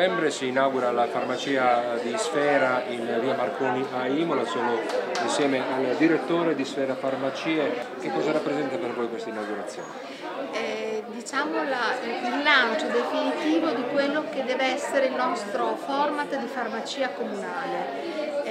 novembre si inaugura la farmacia di Sfera in via Marconi a Imola. Sono insieme al direttore di Sfera Farmacie. Che cosa rappresenta per voi questa inaugurazione? Diciamo il lancio definitivo di quello che deve essere il nostro format di farmacia comunale.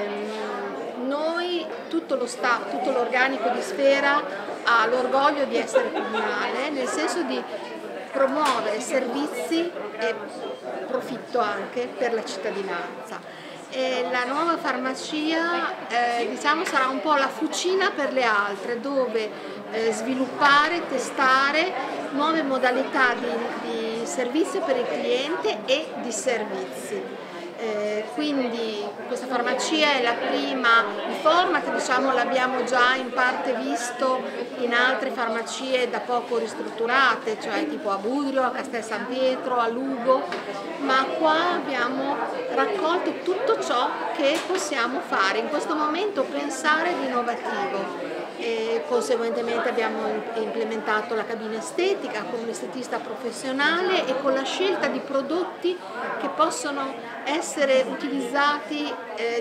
Noi, tutto l'organico di Sfera ha l'orgoglio di essere comunale, nel senso di promuovere servizi e profitto anche per la cittadinanza. La nuova farmacia diciamo, sarà un po' la fucina per le altre, dove sviluppare, testare nuove modalità di servizio per il cliente e di servizi. Quindi questa farmacia è la prima, il format diciamo, l'abbiamo già in parte visto in altre farmacie da poco ristrutturate, cioè tipo a Budrio, a Castel San Pietro, a Lugo, ma qua abbiamo raccolto tutto ciò che possiamo fare, in questo momento pensare di innovativo. E conseguentemente abbiamo implementato la cabina estetica con un estetista professionale e con la scelta di prodotti che possono essere utilizzati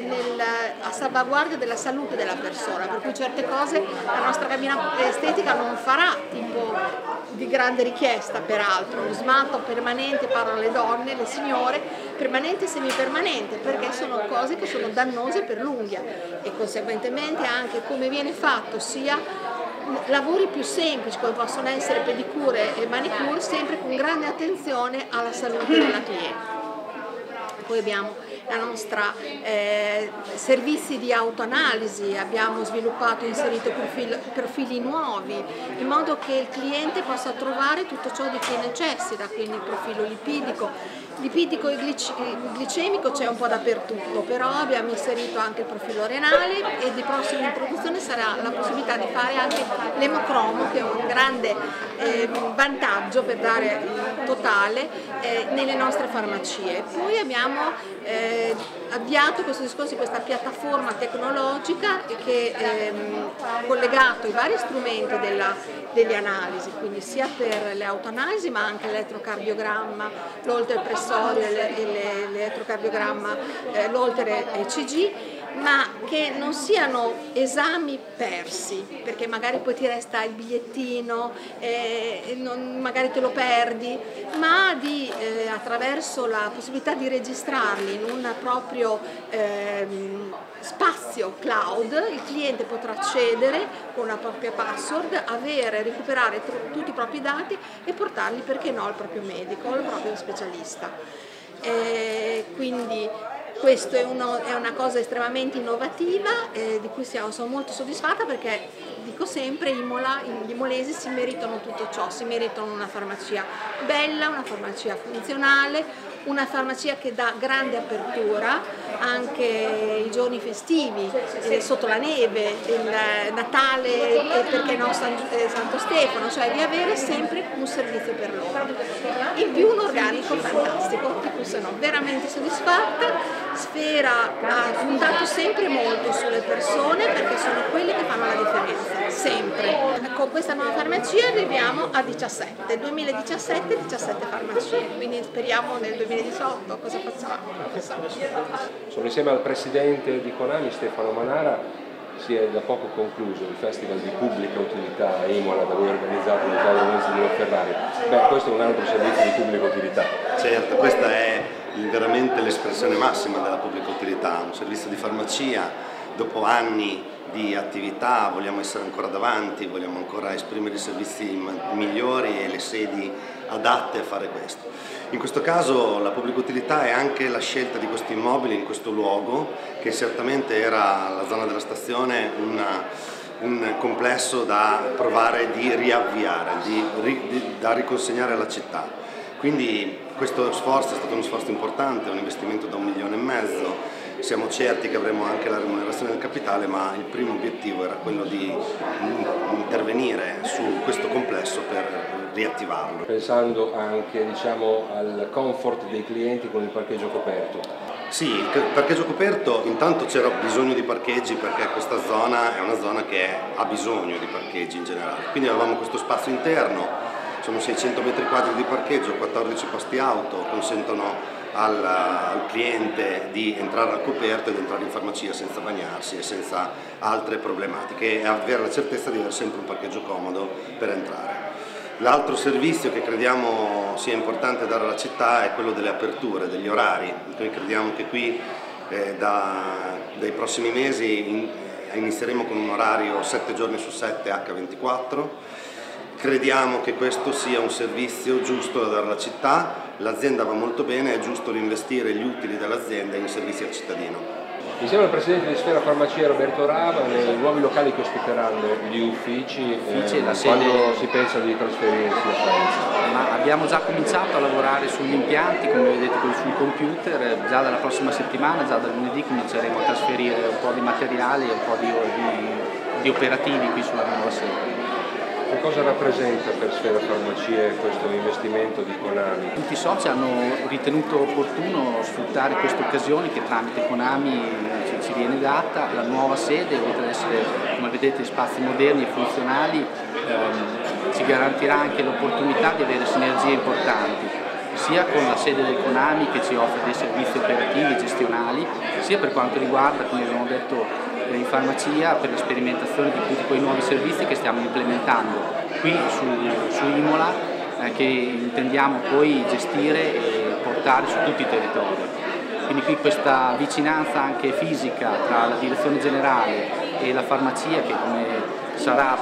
a salvaguardia della salute della persona, per cui certe cose la nostra cabina estetica non farà, tipo di grande richiesta peraltro, lo smalto permanente, parlo alle donne, le signore, permanente e semipermanente, perché sono cose che sono dannose per l'unghia e conseguentemente anche come viene fatto sia lavori più semplici come possono essere pedicure e manicure, sempre con grande attenzione alla salute della cliente. Poi abbiamo la nostra servizi di autoanalisi, abbiamo sviluppato e inserito profili nuovi in modo che il cliente possa trovare tutto ciò di cui necessita, quindi il profilo lipidico e glicemico c'è un po' dappertutto, però abbiamo inserito anche il profilo renale e di prossima introduzione sarà la possibilità di fare anche l'emocromo, che è un grande vantaggio per dare il totale nelle nostre farmacie. Poi abbiamo avviato questo discorso di questa piattaforma tecnologica che ha collegato i vari strumenti delle analisi, quindi sia per le autoanalisi ma anche l'elettrocardiogramma, l'oltrepressorio e l'elettrocardiogramma, l'oltre ECG, ma che non siano esami persi, perché magari poi ti resta il bigliettino, magari te lo perdi, ma attraverso la possibilità di registrarli in un proprio spazio cloud, il cliente potrà accedere con una propria password, recuperare tutti i propri dati e portarli, perché no, al proprio medico, al proprio specialista. Quindi questa è una cosa estremamente innovativa di cui sono molto soddisfatta, perché dico sempre gli imolesi si meritano tutto ciò, si meritano una farmacia bella, una farmacia funzionale, una farmacia che dà grande apertura anche i giorni festivi, sotto la neve, il Natale e perché no Santo Stefano, cioè di avere sempre un servizio per loro. In più un organico fantastico, di cui sono veramente soddisfatta. Sfera ha puntato sempre molto sulle persone, perché sono quelle che fanno la differenza, sempre. Con questa nuova farmacia arriviamo a 17, 2017 17 farmacie, quindi speriamo nel 2018 cosa facciamo. Sono insieme al presidente di Conami, Stefano Manara. Si è da poco concluso il Festival di Pubblica Utilità a Imola, da voi organizzato dal Teatro Lorenzo di Ferrari. Questo è un altro servizio di pubblica utilità. Certo, questa è veramente l'espressione massima della pubblica utilità, un servizio di farmacia. Dopo anni di attività vogliamo essere ancora davanti, vogliamo ancora esprimere i servizi migliori e le sedi adatte a fare questo. In questo caso la pubblica utilità è anche la scelta di questo immobile in questo luogo, che certamente era la zona della stazione un complesso da provare di riavviare, da riconsegnare alla città. Quindi questo sforzo è stato uno sforzo importante, un investimento da 1,5 milioni. Siamo certi che avremo anche la remunerazione del capitale, ma il primo obiettivo era quello di intervenire su questo complesso per riattivarlo. Pensando anche al comfort dei clienti con il parcheggio coperto. Sì, il parcheggio coperto, intanto c'era bisogno di parcheggi, perché questa zona è una zona che ha bisogno di parcheggi in generale. Quindi avevamo questo spazio interno, sono 600 metri quadri di parcheggio, 14 posti auto, consentono al cliente di entrare al coperto ed entrare in farmacia senza bagnarsi e senza altre problematiche, e avere la certezza di avere sempre un parcheggio comodo per entrare. L'altro servizio che crediamo sia importante dare alla città è quello delle aperture, degli orari. Noi crediamo che qui dai prossimi mesi inizieremo con un orario 7 giorni su 7 H24. Crediamo che questo sia un servizio giusto da dare alla città, l'azienda va molto bene, è giusto reinvestire gli utili dell'azienda in servizi al cittadino. Insieme al Presidente di Sfera Farmacia Roberto Rava, nei nuovi locali che ospiteranno gli uffici quando si pensa di trasferirsi a Faenza? Ma abbiamo già cominciato a lavorare sugli impianti, come vedete sul computer, già dalla prossima settimana, già da lunedì cominceremo a trasferire un po' di materiali e un po' di operativi qui sulla nuova sede. Che cosa rappresenta per Sfera Farmacia questo investimento di Konami? Tutti i soci hanno ritenuto opportuno sfruttare questa occasione che tramite Konami ci viene data. La nuova sede, oltre ad essere, come vedete, spazi moderni e funzionali, ci garantirà anche l'opportunità di avere sinergie importanti, sia con la sede del Konami che ci offre dei servizi operativi e gestionali, sia per quanto riguarda, come abbiamo detto, in farmacia, per la sperimentazione di tutti quei nuovi servizi che stiamo implementando qui su Imola, che intendiamo poi gestire e portare su tutti i territori. Quindi qui questa vicinanza anche fisica tra la direzione generale e la farmacia, che come sarà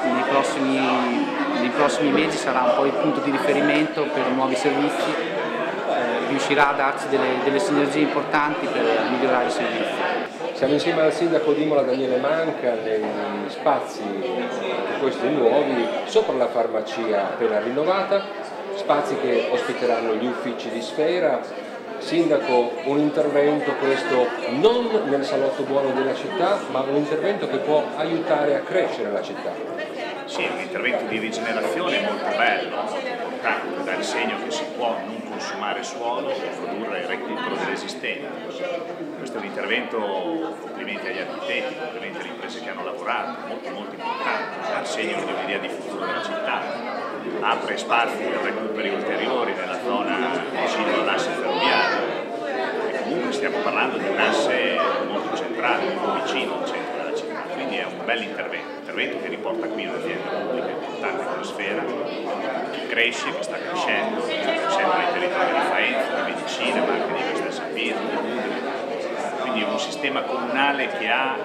nei prossimi mesi sarà un po' il punto di riferimento per nuovi servizi, riuscirà a darci delle sinergie importanti per migliorare i servizi. Siamo insieme al sindaco di Imola Daniele Manca negli spazi, anche questi nuovi, sopra la farmacia appena rinnovata, spazi che ospiteranno gli uffici di Sfera. Sindaco, un intervento questo non nel salotto buono della città, ma un intervento che può aiutare a crescere la città. Sì, è un intervento di rigenerazione molto bello, molto importante, dà il segno che si può non consumare suolo per produrre il recupero dell'esistente. Questo è un intervento, complimenti agli architetti, complimenti alle imprese che hanno lavorato, molto importante, dà il segno di un'idea di futuro della città, apre spazi per recuperi ulteriori nella zona vicino all'asse ferroviario e comunque stiamo parlando di un asse molto centrale, molto vicino al centro della città, quindi è un bel intervento che riporta qui un'azienda pubblica importante come Sfera, che cresce, che sta crescendo nei territori di Faenza, di Medicina, ma anche di Castel San Pietro, di Udine. Quindi è un sistema comunale che ha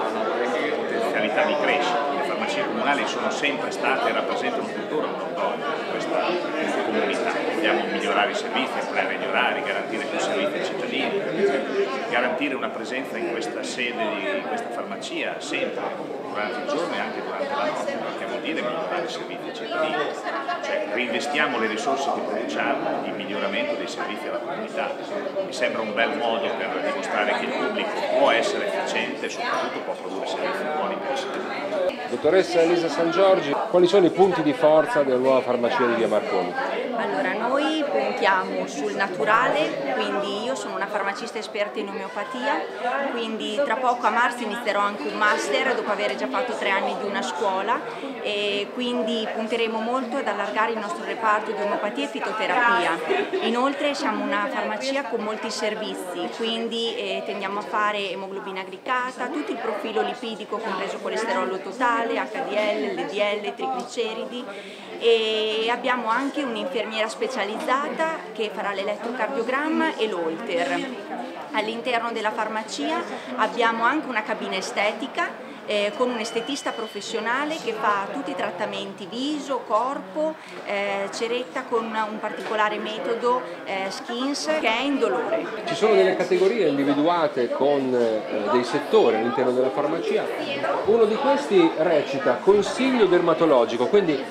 potenzialità di crescita. Le farmacie comunali sono sempre state e rappresentano tuttora un orgoglio di questa comunità. Vogliamo migliorare i servizi, ampliare gli orari, garantire più servizi ai cittadini, garantire una presenza in questa sede di questa farmacia sempre, durante il giorno e anche durante la notte, perché vuol dire migliorare i servizi ai cittadini. Cioè reinvestiamo le risorse che produciamo in miglioramento dei servizi alla comunità. Mi sembra un bel modo per dimostrare che il pubblico può essere efficiente e soprattutto può produrre servizi buoni per i cittadini. Dottoressa Elisa San Giorgi, quali sono i punti di forza della nuova farmacia di Via Marconi? Allora, noi puntiamo sul naturale, quindi io sono una farmacista esperta in omeopatia, quindi tra poco a marzo inizierò anche un master dopo aver già fatto 3 anni di una scuola, e quindi punteremo molto ad allargare il nostro reparto di omeopatia e fitoterapia. Inoltre siamo una farmacia con molti servizi, quindi tendiamo a fare emoglobina glicata, tutto il profilo lipidico compreso colesterolo totale, HDL, LDL, trigliceridi, e abbiamo anche un'infermiera specializzata che farà l'elettrocardiogramma e l'Holter. All'interno della farmacia abbiamo anche una cabina estetica con un estetista professionale che fa tutti i trattamenti viso, corpo, ceretta con un particolare metodo Skins che è indolore. Ci sono delle categorie individuate con dei settori all'interno della farmacia. Uno di questi recita consiglio dermatologico, quindi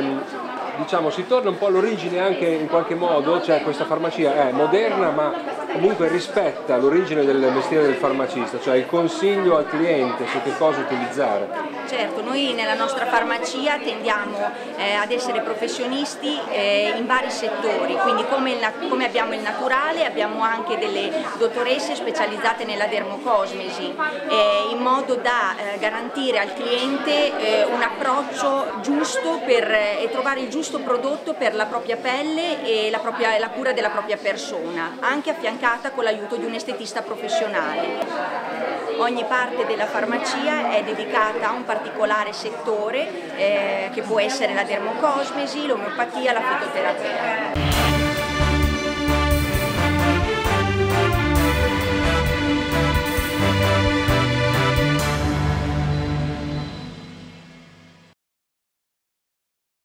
diciamo si torna un po' all'origine anche in qualche modo, cioè questa farmacia è moderna ma comunque rispetta l'origine del mestiere del farmacista, cioè il consiglio al cliente su che cosa utilizzare. Certo, noi nella nostra farmacia tendiamo ad essere professionisti in vari settori, quindi come abbiamo il naturale abbiamo anche delle dottoresse specializzate nella dermocosmesi, in modo da garantire al cliente un approccio giusto e trovare il giusto prodotto per la propria pelle e la cura della propria persona, anche affiancata con l'aiuto di un estetista professionale. Ogni parte della farmacia è dedicata a un particolare settore che può essere la dermocosmesi, l'omeopatia, la fitoterapia.